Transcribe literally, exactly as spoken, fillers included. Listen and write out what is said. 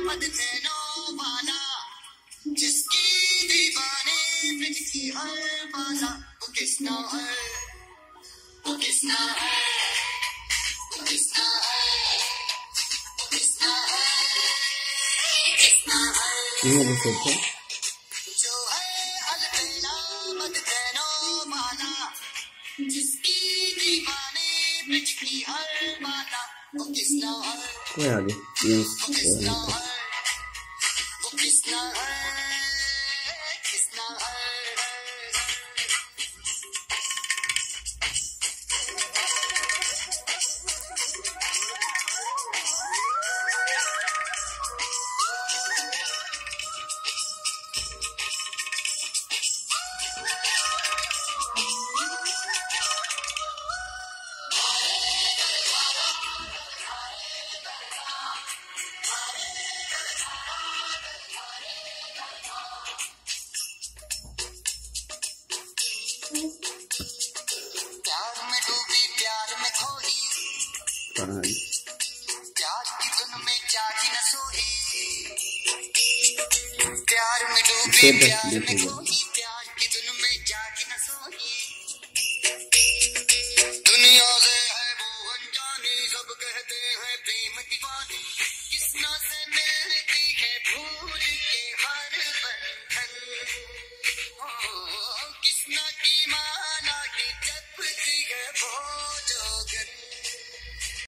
मत देनो वाला, जिसकी दीवाने ब्रिज की हर बाजा, वो किसना है, वो किसना है, वो किसना है, वो किसना है, किसना है, जो है अलबेला मत देनो वाला, जिसकी दीवाने ब्रिज की हर बाजा, वो किसना है, वो किसना है, वो किसना है, किसना है। प्यार में डूबी प्यार में खोई, प्यार की धुन में जागी न सोई, प्यार में डूबी प्यार में खोई।